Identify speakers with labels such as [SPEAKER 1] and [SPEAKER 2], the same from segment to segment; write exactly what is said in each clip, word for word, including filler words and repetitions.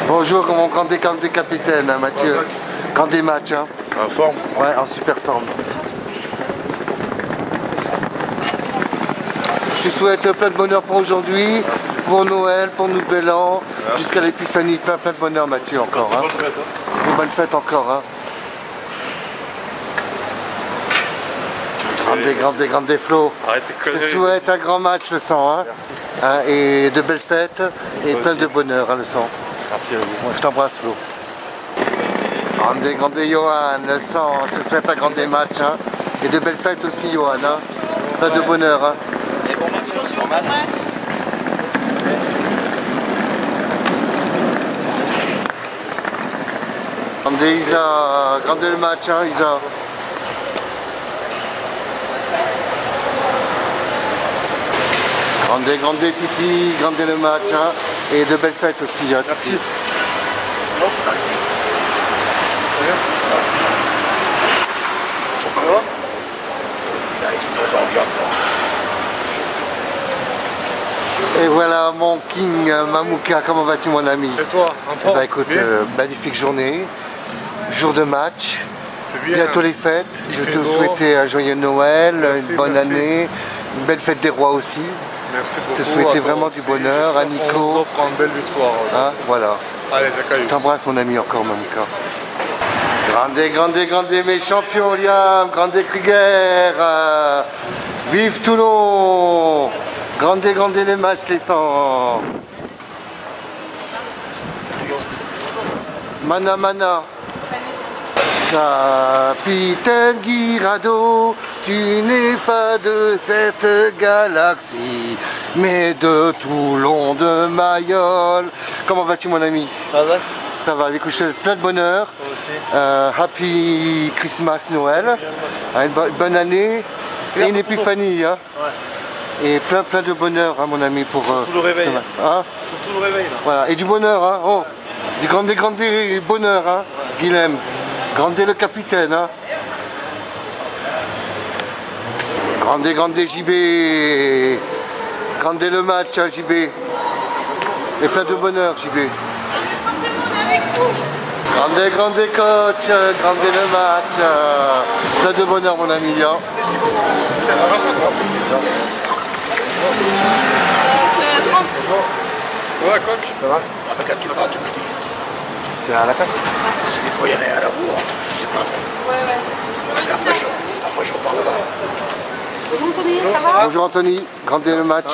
[SPEAKER 1] Bonjour, comment grand des, des capitaines, hein, Mathieu. Grand des matchs. Hein.
[SPEAKER 2] En forme?
[SPEAKER 1] Ouais, en super forme. Je te souhaite plein de bonheur pour aujourd'hui, pour Noël, pour Nouvel An, jusqu'à l'épiphanie. Plein, plein de bonheur, Mathieu, encore. Hein. Bonne fête, hein. Une bonne fête encore. Hein. Grande, grande, grande Flo. Je te souhaite un grand match, le sang. Hein. Hein, et de belles fêtes et plein de bonheur, hein, le sang.
[SPEAKER 2] Merci à vous.
[SPEAKER 1] Moi, je t'embrasse, Flo. Grande, grande Johan, le sang. Je te souhaite un grand match. Hein. Et de belles fêtes aussi, Johan. Hein. Plein de bonheur. Hein.
[SPEAKER 3] Et bon match. Bon match.
[SPEAKER 1] Grande Isa, grande le match, hein, Isa. Grande, grande Titi, grande le match, hein, et de belles fêtes aussi. Hein,
[SPEAKER 2] merci. Et voilà mon King Mamouka, comment vas-tu mon ami? Et toi, en forme?
[SPEAKER 1] Bah écoute, euh, magnifique journée, jour de match,
[SPEAKER 2] bien,
[SPEAKER 1] bientôt les fêtes.
[SPEAKER 2] Il
[SPEAKER 1] je
[SPEAKER 2] fait
[SPEAKER 1] te
[SPEAKER 2] beau.
[SPEAKER 1] souhaiter un joyeux Noël,
[SPEAKER 2] Merci,
[SPEAKER 1] une bonne
[SPEAKER 2] merci.
[SPEAKER 1] année, une belle fête des rois aussi.
[SPEAKER 2] Merci beaucoup.
[SPEAKER 1] Te souhaiter
[SPEAKER 2] à
[SPEAKER 1] vraiment
[SPEAKER 2] aussi.
[SPEAKER 1] du bonheur, à Nico.
[SPEAKER 2] On vous offre une belle victoire.
[SPEAKER 1] Hein, voilà.
[SPEAKER 2] Allez, Zacharias.
[SPEAKER 1] Je t'embrasse mon ami encore, Mamouka. Grande, grande, grande mes champions, Liam, grande Krieger, euh, vive Toulon, grande, grande les matchs, les sangs. Mana, mana. Capitaine Guirado, tu n'es pas de cette galaxie, mais de Toulon, de Mayol. Comment vas-tu mon ami?
[SPEAKER 3] Ça va, Zach?
[SPEAKER 1] Ça va, écoute, je te souhaite plein de bonheur.
[SPEAKER 3] Toi aussi.
[SPEAKER 1] Euh, happy Christmas, Noël. Hein, une bo bonne année et une épiphanie. Hein.
[SPEAKER 3] Ouais.
[SPEAKER 1] Et plein plein de bonheur, hein, mon ami, pour...
[SPEAKER 3] Surtout le réveil.
[SPEAKER 1] Hein.
[SPEAKER 3] Surtout le réveil, là.
[SPEAKER 1] Voilà. Et du bonheur, hein. Oh, du grand des grands des bonheur, hein, Guilhem. Grandé le capitaine, hein. Grandé, grandé J B. Grandé le match, hein, J B. Et plein de bonheur, J B. Grandé, grandé coach, grandé le match. Plein de bonheur, mon ami. Hein.
[SPEAKER 2] Ouais, coach. Ça va?
[SPEAKER 4] Ah, quand tu parles de prix,
[SPEAKER 2] C'est à la casse.
[SPEAKER 4] si des fois il y en a à la bourre, je sais pas. Ouais, ouais. Parce qu'après, je, après, je repars là-bas.
[SPEAKER 5] Bonjour Anthony, ça va?
[SPEAKER 1] Bonjour Anthony, grandé le match.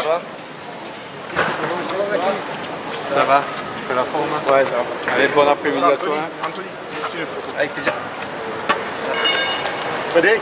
[SPEAKER 2] Ça va? Tu fais la forme? Ouais, ça va. Allez, bon après-midi à toi.
[SPEAKER 4] Anthony, c'est une photo.
[SPEAKER 3] Avec plaisir.
[SPEAKER 4] Frédéric.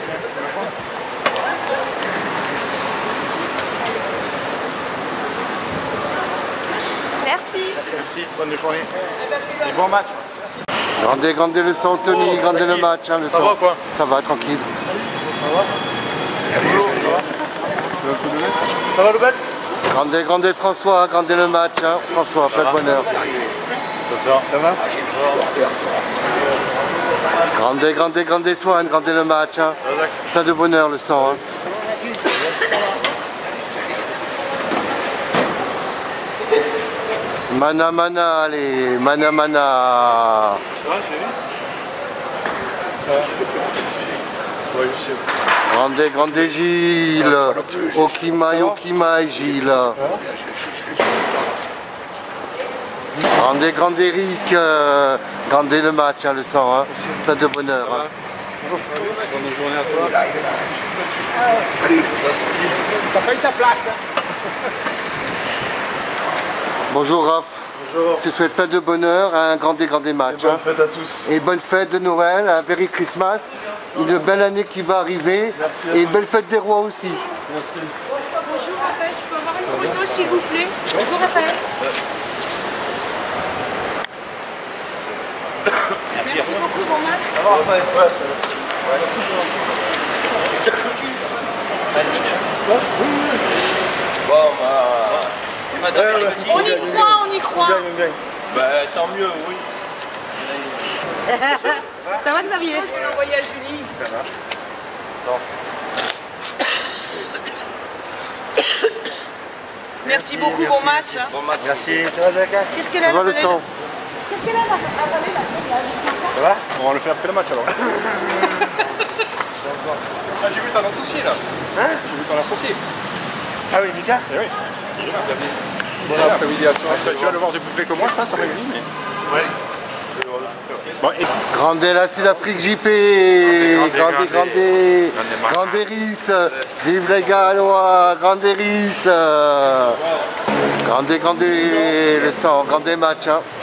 [SPEAKER 5] Merci.
[SPEAKER 4] Merci, bonne journée. Et bon match.
[SPEAKER 1] Grandé, grandé le sang, Anthony, grandé le match. Hein, le
[SPEAKER 2] Ça
[SPEAKER 1] sang.
[SPEAKER 2] va quoi?
[SPEAKER 1] Ça va, tranquille.
[SPEAKER 4] Salut, salut.
[SPEAKER 2] Ça va, Loubel?
[SPEAKER 1] Grandé, grandé François, grandé le match. Hein. François, plein de bonheur.
[SPEAKER 2] Ça va?
[SPEAKER 1] Grandé, grandé, grandé Swan, grandé le match. Hein. Plein de bonheur le sang. Hein. Mana mana, allez, mana mana.
[SPEAKER 2] Ouais, je sais.
[SPEAKER 1] Grandé, grandé Gilles. Okimai, Okimai Gilles. Grandé, grandé Eric. euh, Grandé le match, hein, le sang. Hein. Plein de bonheur. Hein.
[SPEAKER 2] Bonne journée à toi.
[SPEAKER 4] Salut, ça c'est qui? T'as pas eu ta place, hein?
[SPEAKER 1] Bonjour Raph.
[SPEAKER 2] Bonjour.
[SPEAKER 1] Je te souhaite plein de bonheur, un grand des grands matchs.
[SPEAKER 2] Bonne
[SPEAKER 1] Hein.
[SPEAKER 2] fête à tous.
[SPEAKER 1] Et bonne fête de Noël, un Merry Christmas, une belle année qui va arriver et une belle fête des rois aussi.
[SPEAKER 2] Merci.
[SPEAKER 5] Bonjour Raphaël, je peux avoir une photo s'il vous plaît? Bonjour Raphaël. Merci beaucoup pour Max.
[SPEAKER 2] Ça va, Raphaël? Ouais, ça va. Ouais. Merci pour Bon, bah...
[SPEAKER 3] Madame,
[SPEAKER 2] ouais, ouais.
[SPEAKER 5] On y croit, on y croit.
[SPEAKER 2] Gagne, on gagne.
[SPEAKER 3] Bah, tant mieux, oui.
[SPEAKER 5] Ça va Xavier? Je vais l'envoyer à Julie.
[SPEAKER 2] Ça va. Non.
[SPEAKER 5] Merci beaucoup, bon match.
[SPEAKER 3] Bon match. Merci, ça va, Zaka?
[SPEAKER 5] Qu'est-ce qu'elle a
[SPEAKER 1] Ça va
[SPEAKER 5] là,
[SPEAKER 1] le sang?
[SPEAKER 5] Qu'est-ce quelle heure avaler la tête là?
[SPEAKER 3] Ça va? On va le faire après le match alors. Ah, j'ai vu ton associé là.
[SPEAKER 4] Hein?
[SPEAKER 3] J'ai vu ton associé.
[SPEAKER 4] Ah oui, Mika?
[SPEAKER 3] Eh oui. Il est là, regardez. Bon après-midi à toi. Tu vas le voir de plus près que moi, je pense, après-midi. Mais...
[SPEAKER 4] Oui.
[SPEAKER 3] Bon, et...
[SPEAKER 1] Grande la Sud-Afrique J P, grande,
[SPEAKER 4] grande,
[SPEAKER 1] grande, grande Riss, vive les Gallois, grande Riss, grande, grande le sang, grande match. Hein.